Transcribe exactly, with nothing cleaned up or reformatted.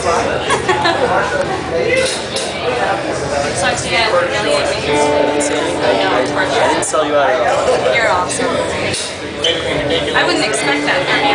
Sucks to get humiliated. I didn't sell you out at all. You're awesome. I wouldn't expect that from you.